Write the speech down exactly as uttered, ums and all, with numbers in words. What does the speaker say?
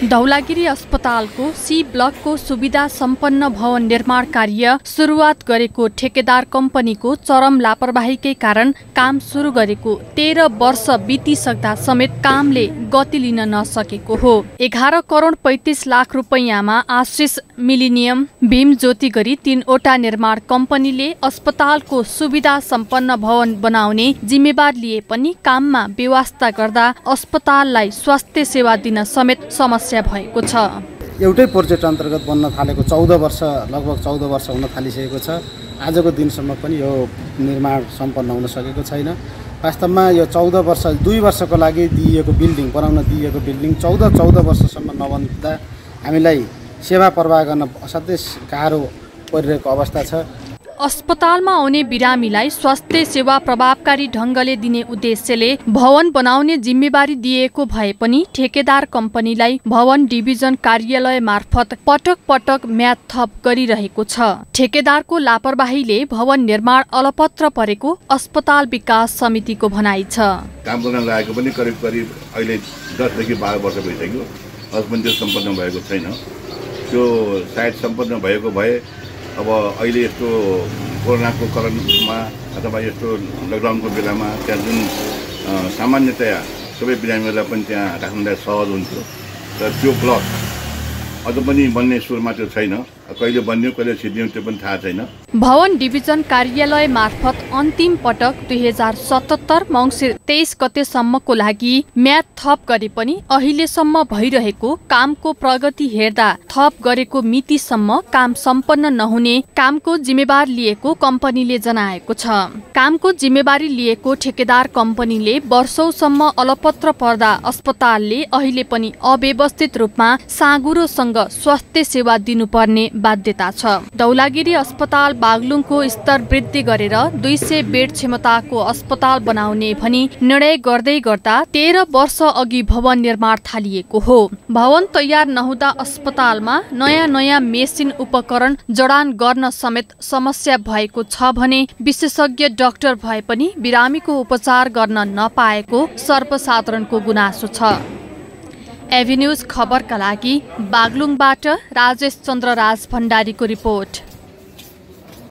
धौलागिरी अस्पतालको सी ब्लकको सुविधा सम्पन्न भवन निर्माण कार्य सुरुवात गरेको ठेकेदार कम्पनीको चरम लापरवाहीकै कारण काम सुरु गरेको तेह्र वर्ष बितिसक्दा समेत कामले गति लिन नसकेको हो। एघार करोड पैंतिस लाख रुपैयाँमा आशिष मिलिनियम भीम ज्योति गरी तीनवटा निर्माण कम्पनीले अस्पतालको सुविधा सम्पन्न भवन बनाउने जिम्मेवार लिए पनि काममा बेवास्ता गर्दा अस्पताललाई स्वास्थ्य सेवा दिन समेत समस्या भएको छ। एउटै प्रोजेक्ट अन्तर्गत बन्न थालेको चौध वर्ष लगभग चौध वर्ष हुन थालिसकेको छ। आजको दिनसम्म पनि यो निर्माण सम्पन्न हुन सकेको छैन। वास्तवमा यो चौध वर्ष दुई वर्षको लागि दिइएको बिल्डिङ बनाउन दिइएको बिल्डिङ चौध चौध वर्षसम्म नबन्दा हामीलाई सेवा प्रवाह गर्न असाध्यै गाह्रो परिरहेको अवस्था छ। अस्पतालमा आउने बिरामीलाई स्वास्थ्य सेवा प्रभावकारी ढङ्गले दिने उद्देश्यले भवन बनाउने जिम्मेवारी दिएको भए पनि ठेकेदार कम्पनीलाई भवन डिभिजन कार्यालय मार्फत पटक पटक म्याद थप गरिरहेको छ। ठेकेदारको लापरवाहीले भवन निर्माण अलपत्र परेको अस्पताल विकास समितिको भनाइ छ। काम गर्न लागेको पनि करिब करिब अहिले दसदेखि बाह्र वर्ष भइसक्यो, अझ पनि त्यो सम्पन्न भएको छैन। त्यो सायद सम्पन्न भएको भए अब अहिले यस्तो कोरोनाको कारणमा अथवा यस्तो लकडाउनको बेलामा त्यहाँ जुन सामान्यतया सबै बिरामीहरूलाई पनि त्यहाँ राख्नलाई सहज हुन्थ्यो, र त्यो ब्लक अझ पनि बन्ने सुरुमा त्यो छैन। कहिले बन्यो कहिले सिद्धियो त्यो पनि थाहा छैन। भवन डिभिजन कार्यालय मार्फत अन्तिम पटक दुई हजार सतहत्तर मङ्सिर तेइस गतेसम्मको लागि म्याद थप गरे पनि अहिलेसम्म भइरहेको कामको प्रगति हेर्दा थप गरेको मितिसम्म काम सम्पन्न नहुने कामको जिम्मेवार लिएको कम्पनीले जनाएको छ। कामको जिम्मेवारी लिएको ठेकेदार कम्पनीले वर्षौसम्म अलपत्र पर्दा अस्पतालले अहिले पनि अव्यवस्थित रूपमा साँगुरोसँग स्वास्थ्य सेवा दिनुपर्ने बाध्यता छ। धौलागिरी अस्पताल बागलुङको स्तर वृद्धि गरेर दुई सय बेड क्षमताको अस्पताल बनाउने भनी निर्णय गर्दै गर्दा तेह्र वर्ष अघि भवन निर्माण थालिएको हो। भवन तयार नहुँदा अस्पतालमा नयाँ नयाँ मेसिन उपकरण जडान गर्न समेत समस्या भएको छ भने विशेषज्ञ डाक्टर भए पनि बिरामीको उपचार गर्न नपाएको सर्वसाधारणको गुनासो छ। एभिन्यूज खबरका लागि बागलुङबाट राजेश चन्द्र राज भण्डारीको रिपोर्ट।